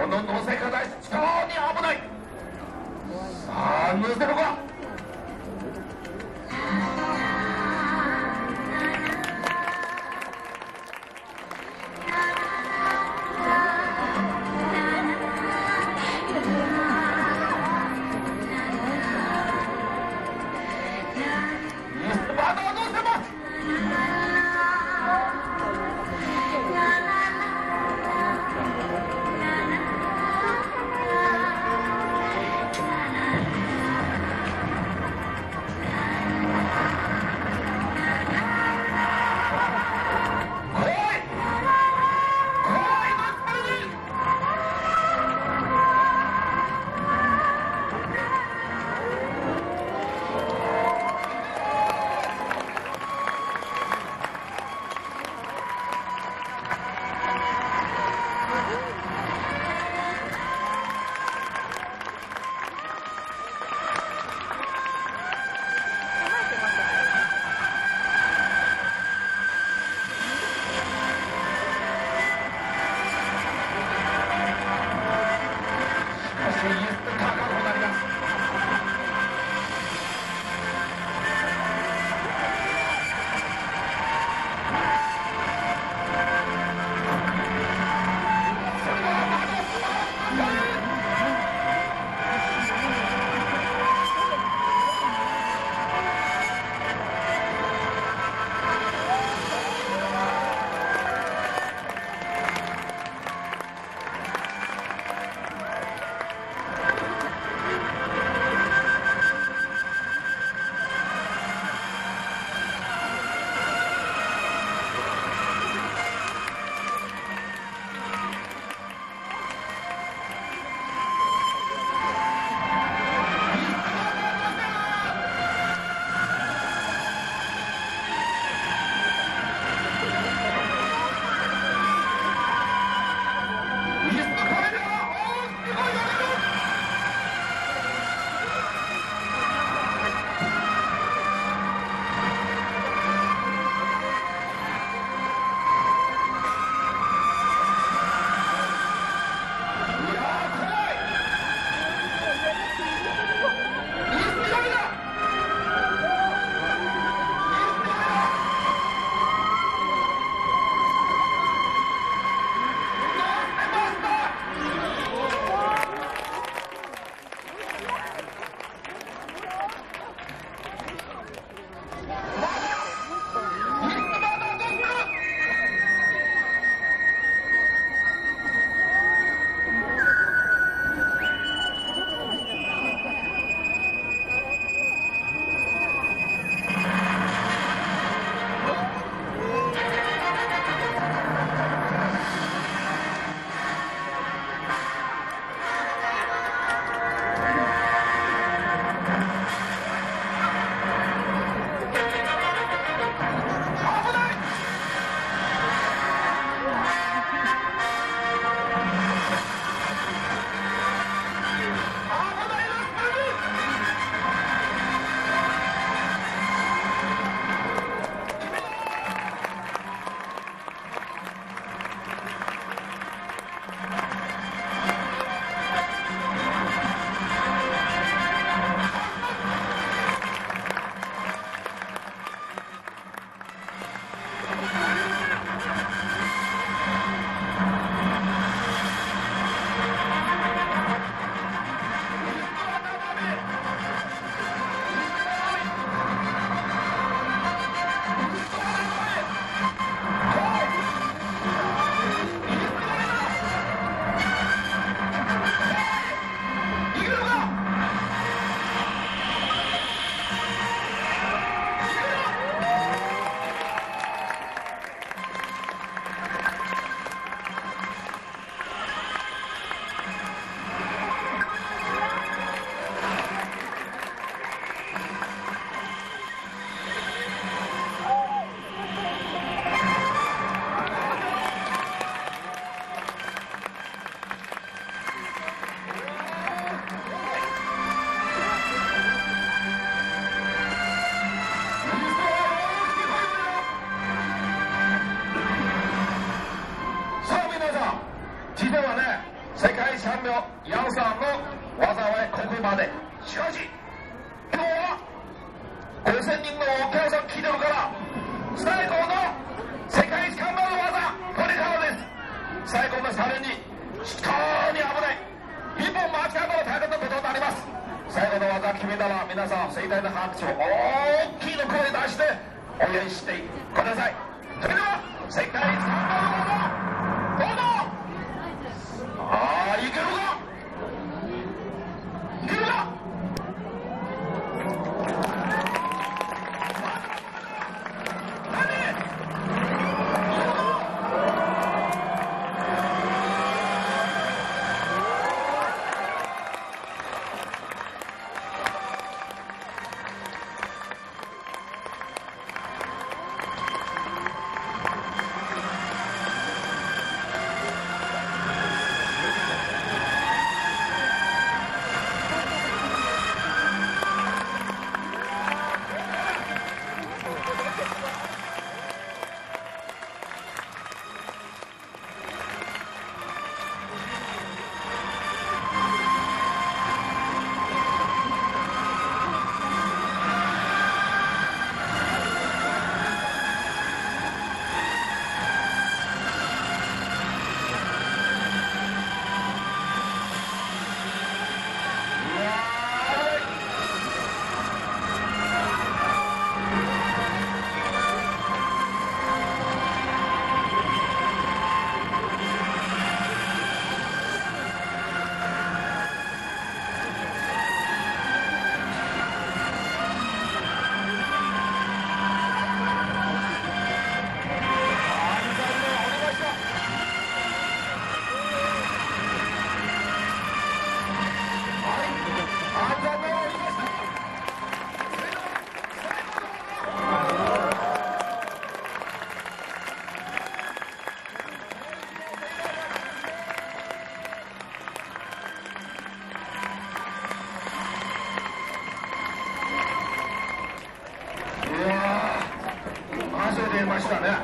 この乗せ方非常に危ない。さあ乗せるか。まだ乗せます。 世界チャンピオンヤンさんの技はここまで。しかし今日は5000人のお客さん来てるから最高の世界一看板の技これからです。最高のチャレンジ非常に危ない。一本間違えたら大変なことになります。最後の技決めたら皆さん盛大な拍手を大きいの声出して応援してください。それでは世界一看板の技どうぞ。いけるかいけるか。汗出ましたね。